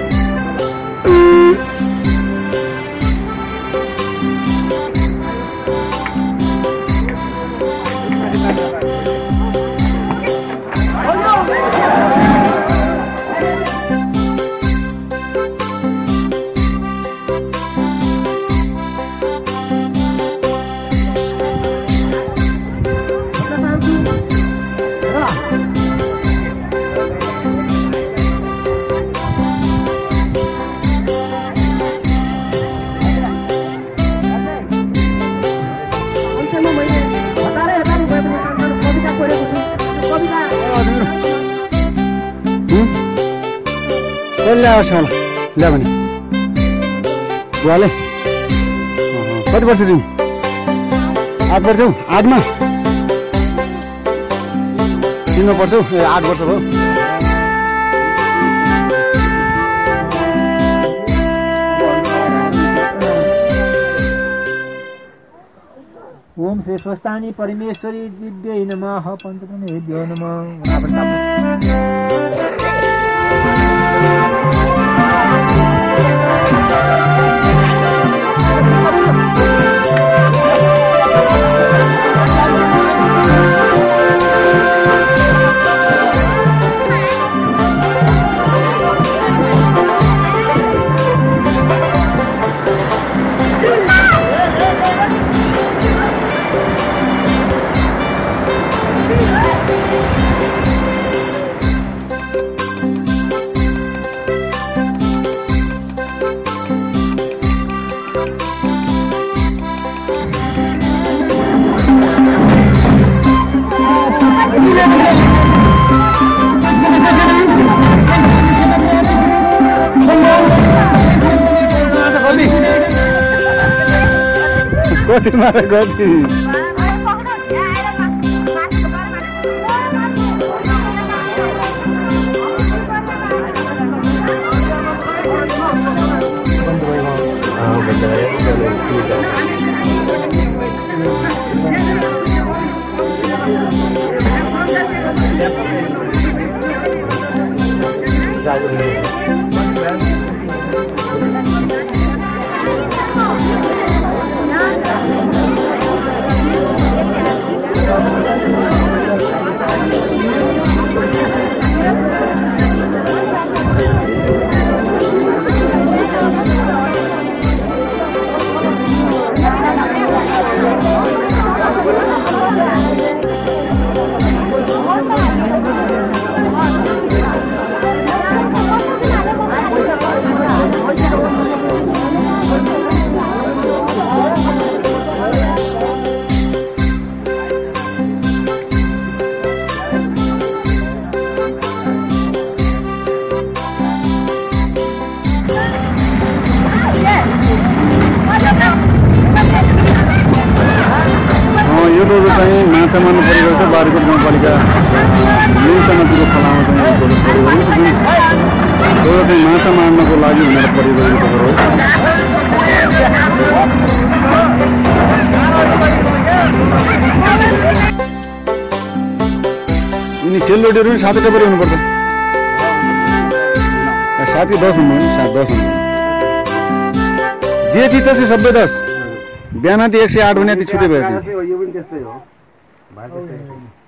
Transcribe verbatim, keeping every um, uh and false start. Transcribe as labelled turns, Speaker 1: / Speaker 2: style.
Speaker 1: ल्या भने बुवाले कति वर्ष तिमी आठ वर्ष हौ आठमा तिनमा पर्छौ ए आठ वर्ष भयो
Speaker 2: ओम श्री स्वस्तानी परमेश्वरी दिव्य नमः पंचप्रणेभ्यो नमः
Speaker 1: Goti mara goti. माछा मार्नु परिरहेको छ बारीको गाउँपालिका लिङसम्मतिको खोलामा चाहिँ गोरु परिरहेको छ जुन चाहिँ माछा मार्नको लागि भनेर परिरहेको हो यिनी सेलरोटीहरू पनि सातै टपरी हुनुपर्छ सात कि दस हुनु सात दस हुनु जे चिज चाहिँ सबै दस बिहान एक सय आठ भने छुट्टै भयो